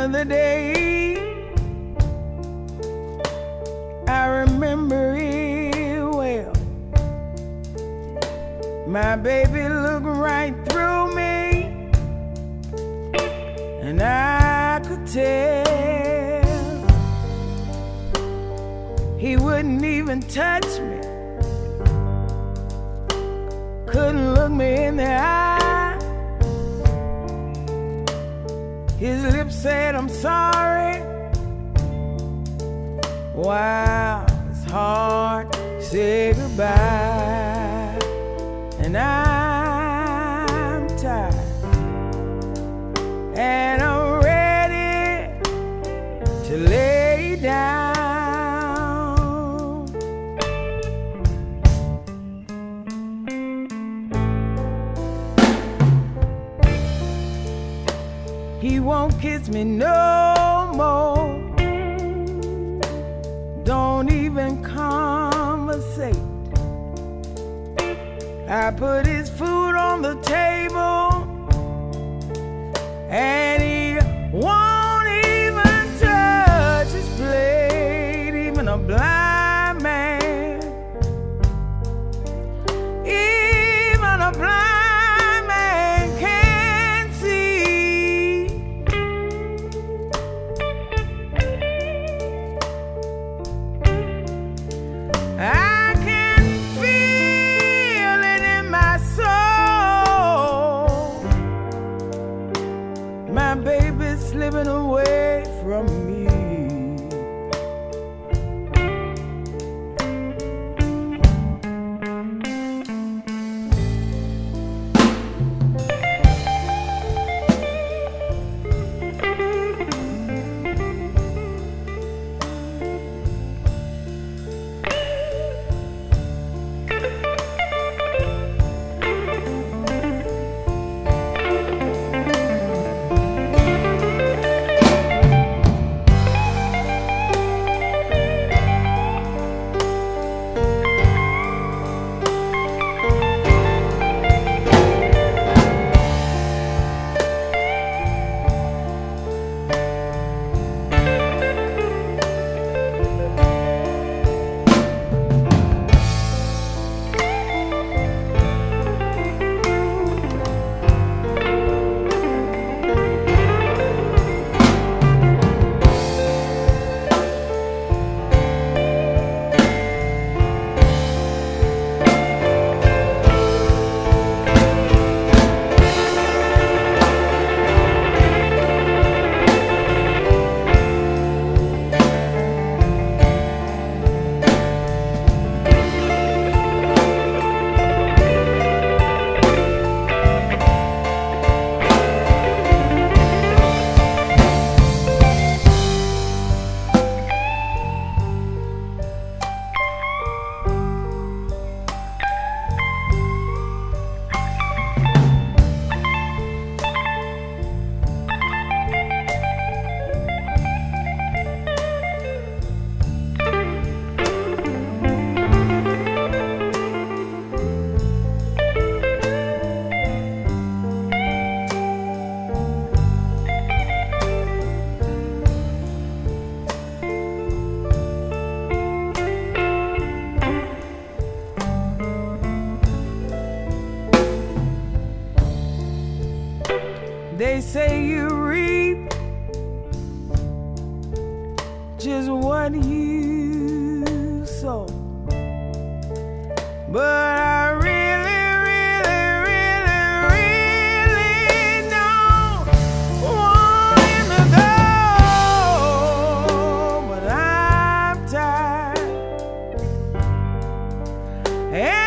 of the day, I remember it well. My baby looked right through me, and I could tell he wouldn't even touch me, couldn't look me in the eye. His lips said, I'm sorry. Wow, it's hard to say goodbye. And I'm tired, and I'm ready to lay down. He won't kiss me no more, don't even conversate. I put his food on the table, and he won't even touch his plate. Even a blind man, even a blind man can see. I can feel it in my soul. My baby's slipping away from me. They say you reap just what you sow, but I really don't want him to go. But I'm tired, and